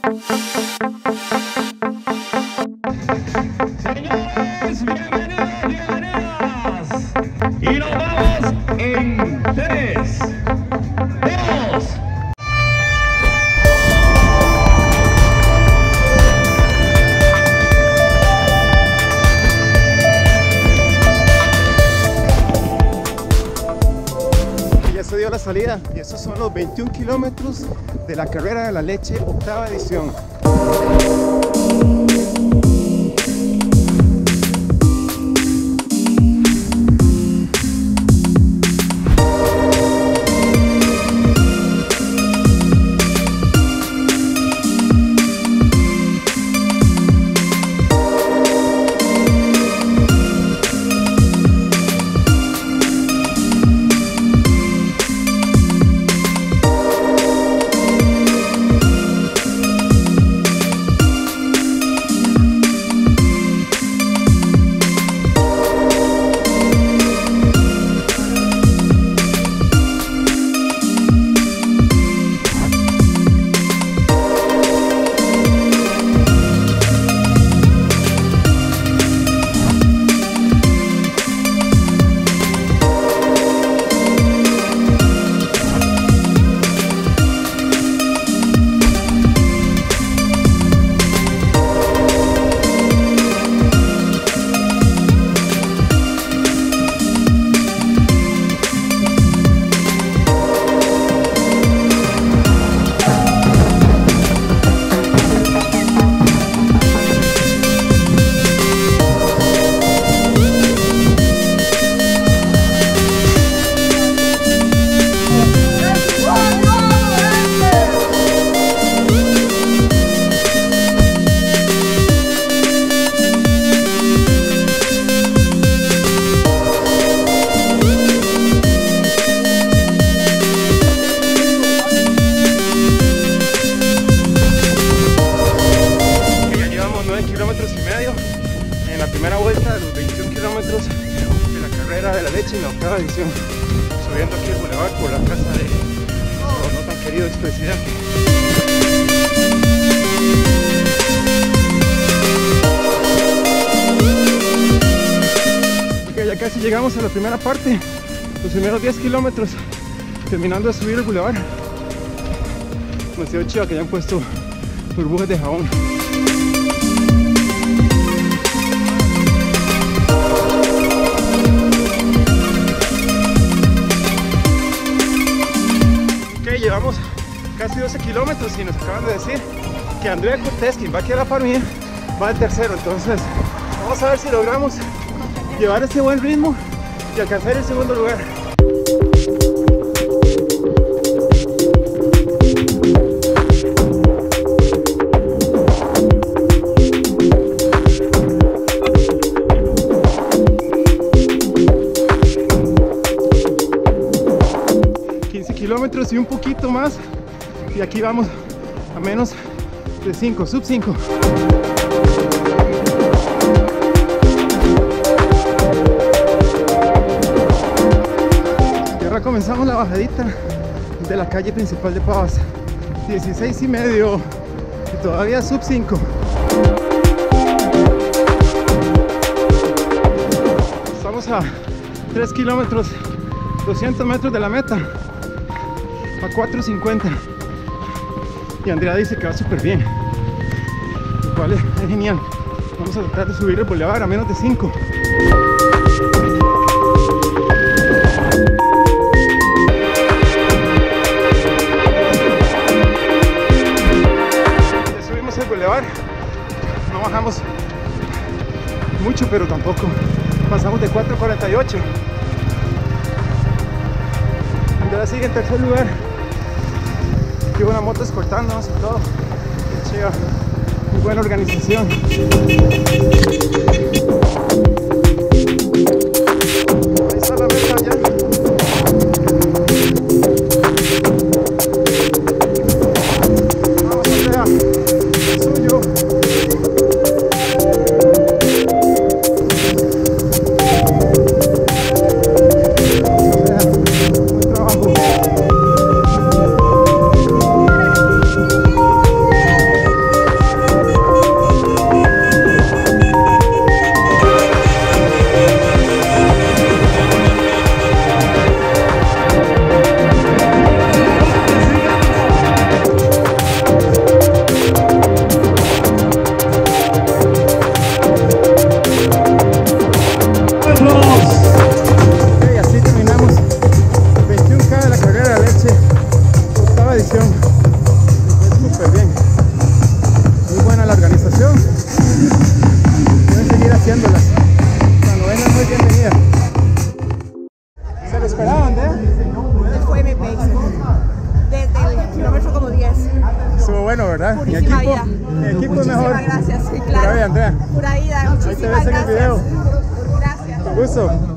Señores, bienvenidos, bienvenidas. Y nos vamos en 3, 2. Ya se dio la salida y estos son los 21 kilómetros de la carrera de la leche, octava edición. En la primera vuelta de los 21 kilómetros de la carrera de la leche en la octava edición, subiendo aquí el bulevar por la casa de nuestro no tan querido expresidente. Ok, ya casi llegamos a la primera parte, los primeros 10 kilómetros, terminando de subir el bulevar. Demasiado chiva que hayan puesto burbujas de jabón. Llevamos casi 12 kilómetros y nos acaban de decir que Andrea Cortés, quien va aquí a la par mía, va al tercero. Entonces vamos a ver si logramos llevar ese buen ritmo y alcanzar el segundo lugar. Kilómetros y un poquito más, y aquí vamos a menos de 5, sub 5. Y ahora comenzamos la bajadita de la calle principal de Pavas, 16,5 y todavía sub 5. Estamos a 3 kilómetros, 200 metros de la meta, a 4:50, y Andrea dice que va súper bien, lo cual es genial. Vamos a tratar de subir el bulevar a menos de 5. Ya subimos el bulevar, no bajamos mucho, pero tampoco pasamos de 4:48. Andrea sigue en tercer lugar. Aquí una moto escoltándonos y todo. Qué chiva. Muy buena organización. Ahí está la meta ya. Vamos, Andrea. Es suyo. edición. Es súper bien. Muy buena la organización. Pueden seguir haciéndolas. La novena es muy bienvenida. ¿Se lo esperaban, Fue mi pace. Desde el kilómetro como 10. Estuvo bueno, ¿verdad? Mi equipo, mi equipo es mejor. Muchísimas gracias, sí, Pura claro. vida, Andrea. Pura vida, Ahí te muchísimas ves en el gracias. video. Gracias. Con gusto.